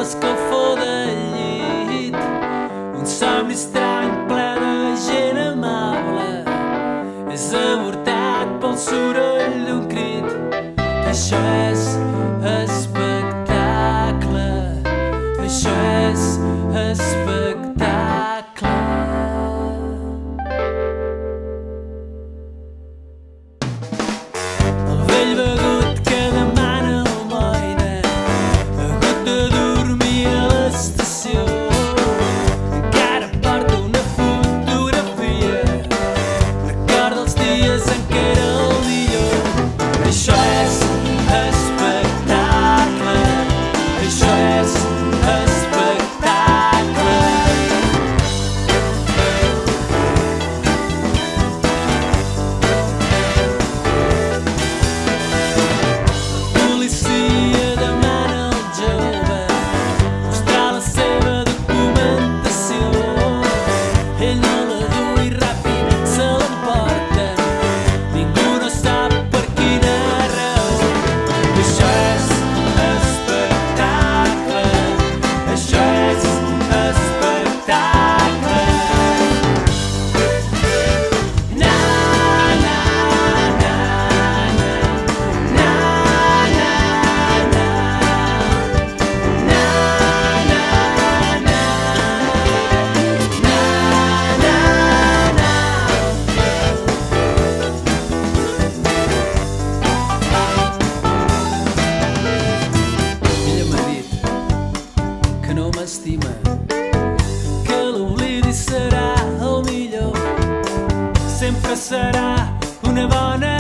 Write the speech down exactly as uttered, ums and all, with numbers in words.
l'escalfor del llit, un somni estrany ple de gent amable és avortat pel soroll d'un crit. Això és espectacle, això és espectacle. El vell begut que demana almoina, hagut de dormir a l'estació, encara porta una fotografia, recorda els dies en què era el millor. Això és espectacle, això és espectacle. Policia demana al jove mostrar la seva documentació. Ell no la du i ràpid se l'emporten, ningú no sap per quina raó. Això és espectacle, això és espectacle. Na, na, na, na, na, na, na, na, na, na, na, Ella m'ha dit que no m'estima, que l'oblidi serà el millor, sempre serà una bona